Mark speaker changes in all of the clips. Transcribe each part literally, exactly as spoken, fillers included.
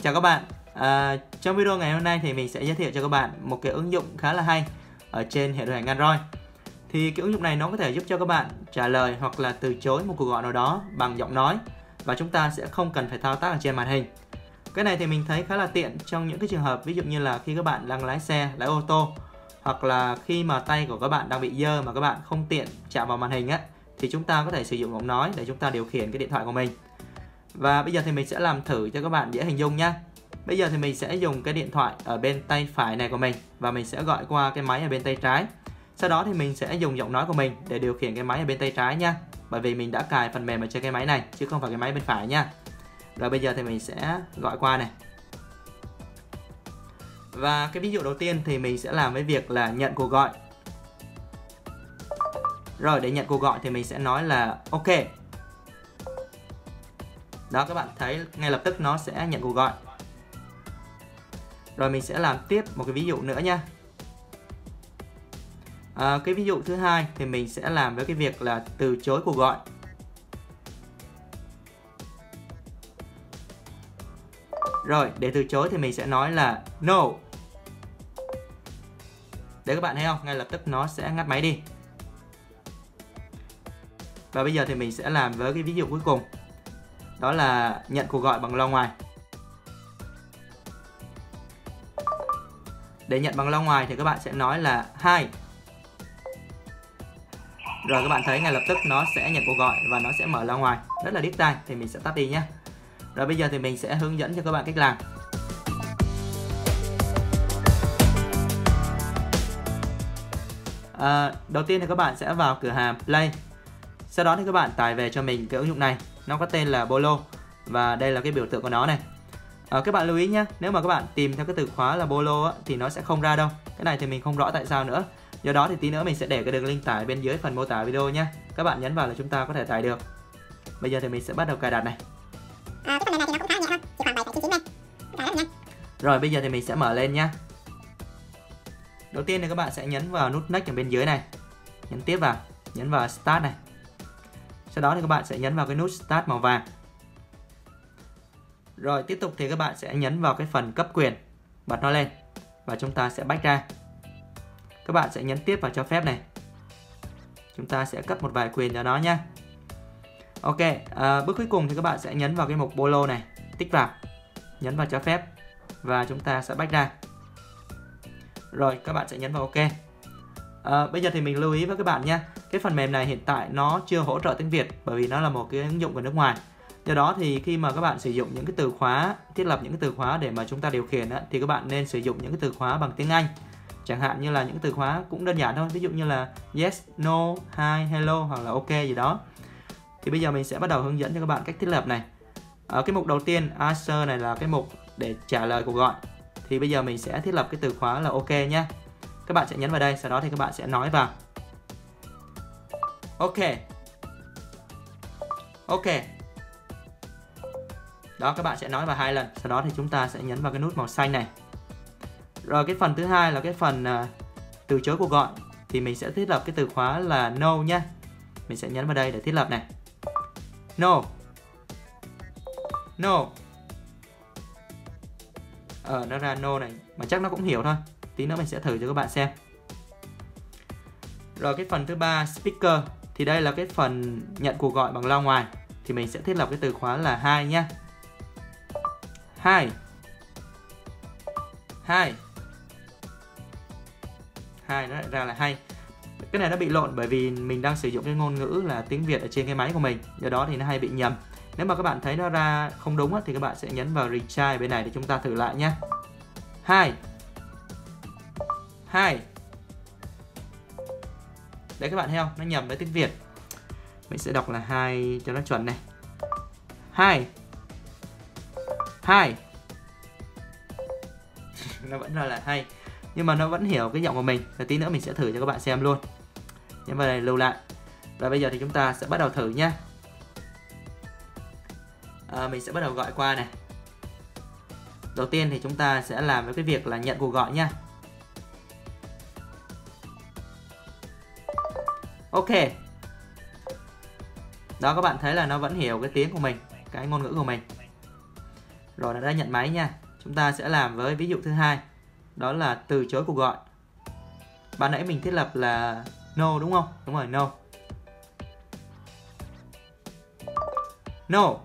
Speaker 1: Chào các bạn. À, trong video ngày hôm nay thì mình sẽ giới thiệu cho các bạn một cái ứng dụng khá là hay ở trên hệ điều hành Android. Thì cái ứng dụng này nó có thể giúp cho các bạn trả lời hoặc là từ chối một cuộc gọi nào đó bằng giọng nói, và chúng ta sẽ không cần phải thao tác ở trên màn hình. Cái này thì mình thấy khá là tiện trong những cái trường hợp ví dụ như là khi các bạn đang lái xe, lái ô tô, hoặc là khi mà tay của các bạn đang bị dơ mà các bạn không tiện chạm vào màn hình á, thì chúng ta có thể sử dụng giọng nói để chúng ta điều khiển cái điện thoại của mình. Và bây giờ thì mình sẽ làm thử cho các bạn dễ hình dung nhé. Bây giờ thì mình sẽ dùng cái điện thoại ở bên tay phải này của mình và mình sẽ gọi qua cái máy ở bên tay trái. Sau đó thì mình sẽ dùng giọng nói của mình để điều khiển cái máy ở bên tay trái nha. Bởi vì mình đã cài phần mềm ở trên cái máy này chứ không phải cái máy bên phải nha. Rồi bây giờ thì mình sẽ gọi qua này. Và cái ví dụ đầu tiên thì mình sẽ làm với việc là nhận cuộc gọi. Rồi để nhận cuộc gọi thì mình sẽ nói là ok. Đó, các bạn thấy ngay lập tức nó sẽ nhận cuộc gọi. Rồi mình sẽ làm tiếp một cái ví dụ nữa nha. À, cái ví dụ thứ hai thì mình sẽ làm với cái việc là từ chối cuộc gọi. Rồi để từ chối thì mình sẽ nói là no. Đấy, các bạn thấy không? Ngay lập tức nó sẽ ngắt máy đi. Và bây giờ thì mình sẽ làm với cái ví dụ cuối cùng. Đó là nhận cuộc gọi bằng loa ngoài. Để nhận bằng loa ngoài thì các bạn sẽ nói là hi. Rồi các bạn thấy ngay lập tức nó sẽ nhận cuộc gọi và nó sẽ mở loa ngoài. Rất là điếc tai, thì mình sẽ tắt đi nhé. Rồi bây giờ thì mình sẽ hướng dẫn cho các bạn cách làm. À, đầu tiên thì các bạn sẽ vào cửa hàng Play. Sau đó thì các bạn tải về cho mình cái ứng dụng này. Nó có tên là Bolo. Và đây là cái biểu tượng của nó này. À, các bạn lưu ý nhé, nếu mà các bạn tìm theo cái từ khóa là Bolo á, thì nó sẽ không ra đâu. Cái này thì mình không rõ tại sao nữa. Do đó thì tí nữa mình sẽ để cái đường link tải bên dưới phần mô tả video nhé. Các bạn nhấn vào là chúng ta có thể tải được. Bây giờ thì mình sẽ bắt đầu cài đặt này.
Speaker 2: À, cái phần mềm này thì nó cũng khá nhẹ thôi, chỉ khoảng bảy phẩy chín chín em. Cài rất nhanh.
Speaker 1: Rồi bây giờ thì mình sẽ mở lên nhé. Đầu tiên thì các bạn sẽ nhấn vào nút Next ở bên dưới này. Nhấn tiếp vào, nhấn vào Start này. Sau đó thì các bạn sẽ nhấn vào cái nút Start màu vàng. Rồi tiếp tục thì các bạn sẽ nhấn vào cái phần cấp quyền, bật nó lên và chúng ta sẽ back ra. Các bạn sẽ nhấn tiếp vào cho phép này. Chúng ta sẽ cấp một vài quyền cho nó nhé. Ok, à, bước cuối cùng thì các bạn sẽ nhấn vào cái mục Bolo này, tích vào, nhấn vào cho phép và chúng ta sẽ back ra. Rồi các bạn sẽ nhấn vào ok. À, bây giờ thì mình lưu ý với các bạn nhé, cái phần mềm này hiện tại nó chưa hỗ trợ tiếng Việt bởi vì nó là một cái ứng dụng của nước ngoài. Do đó thì khi mà các bạn sử dụng những cái từ khóa, thiết lập những cái từ khóa để mà chúng ta điều khiển á, thì các bạn nên sử dụng những cái từ khóa bằng tiếng Anh. Chẳng hạn như là những từ khóa cũng đơn giản thôi, ví dụ như là yes, no, hi, hello hoặc là ok gì đó. Thì bây giờ mình sẽ bắt đầu hướng dẫn cho các bạn cách thiết lập này. Ở cái mục đầu tiên, answer này là cái mục để trả lời cuộc gọi. Thì bây giờ mình sẽ thiết lập cái từ khóa là ok nhé. Các bạn sẽ nhấn vào đây, sau đó thì các bạn sẽ nói vào ok. Ok. Đó, các bạn sẽ nói vào hai lần, sau đó thì chúng ta sẽ nhấn vào cái nút màu xanh này. Rồi cái phần thứ hai là cái phần uh, từ chối cuộc gọi. Thì mình sẽ thiết lập cái từ khóa là no nhé. Mình sẽ nhấn vào đây để thiết lập này. No. No. Ờ, nó ra no này, mà chắc nó cũng hiểu thôi. Tí nữa mình sẽ thử cho các bạn xem. Rồi cái phần thứ ba, speaker. Thì đây là cái phần nhận cuộc gọi bằng loa ngoài. Thì mình sẽ thiết lập cái từ khóa là hi nhé. Hi. Hi. Hi, nó lại ra là hay. Cái này nó bị lộn bởi vì mình đang sử dụng cái ngôn ngữ là tiếng Việt ở trên cái máy của mình. Do đó thì nó hay bị nhầm. Nếu mà các bạn thấy nó ra không đúng thì các bạn sẽ nhấn vào retry bên này để chúng ta thử lại nhé. Hi. Hi. Đấy, các bạn thấy không? Nó nhầm với tiếng Việt. Mình sẽ đọc là hi cho nó chuẩn này. Hi. Hi. Nó vẫn ra là hay, nhưng mà nó vẫn hiểu cái giọng của mình. Và tí nữa mình sẽ thử cho các bạn xem luôn. Nhấn vào đây lưu lại. Và bây giờ thì chúng ta sẽ bắt đầu thử nhé. À, mình sẽ bắt đầu gọi qua này. Đầu tiên thì chúng ta sẽ làm với cái việc là nhận cuộc gọi nhé. Ok. Đó, các bạn thấy là nó vẫn hiểu cái tiếng của mình, cái ngôn ngữ của mình. Rồi, nó đã nhận máy nha. Chúng ta sẽ làm với ví dụ thứ hai, đó là từ chối cuộc gọi. Ban nãy mình thiết lập là no đúng không? Đúng rồi, no. No.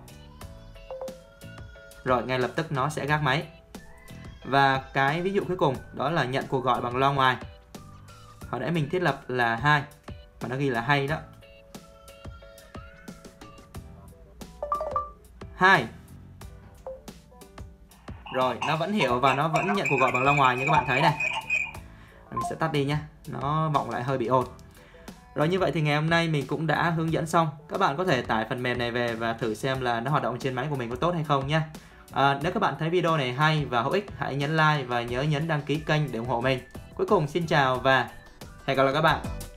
Speaker 1: Rồi, ngay lập tức nó sẽ gác máy. Và cái ví dụ cuối cùng đó là nhận cuộc gọi bằng loa ngoài. Hồi nãy mình thiết lập là hai mà nó ghi là hay đó. Hai. Rồi, nó vẫn hiểu và nó vẫn nhận cuộc gọi bằng loa ngoài như các bạn thấy này. Mình sẽ tắt đi nhé, nó vọng lại hơi bị ồn. Rồi, như vậy thì ngày hôm nay mình cũng đã hướng dẫn xong. Các bạn có thể tải phần mềm này về và thử xem là nó hoạt động trên máy của mình có tốt hay không nhé. À, nếu các bạn thấy video này hay và hữu ích, hãy nhấn like và nhớ nhấn đăng ký kênh để ủng hộ mình. Cuối cùng xin chào và hẹn gặp lại các bạn.